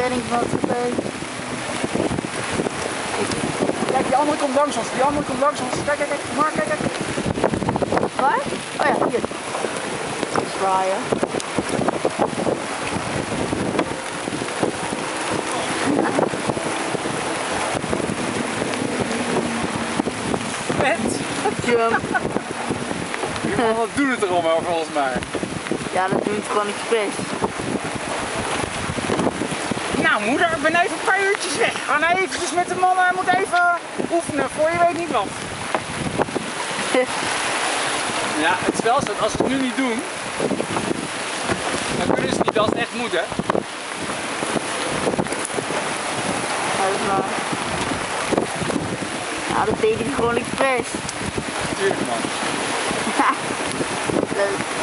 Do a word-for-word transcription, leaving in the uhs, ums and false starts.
Reddingsmaatschappij. Kijk, die andere komt langs ons, die andere komt langs ons. Kijk, kijk, kijk, maar kijk, kijk. Waar? Oh ja, hier. Zwaaien. Vet! Jump. Wat doen het erom maar volgens mij. Ja, dat doen het gewoon expres. Nou moeder, ik ben even een paar uurtjes weg. Ga nou eventjes met de mannen, hij moet even oefenen voor je weet niet wat. Ja, het is wel zo dat als ze het nu niet doen, dan kunnen ze niet als het echt moet, hè. Dat is waar. Ja, dat deed hij gewoon expres. Tuurlijk man. Leuk.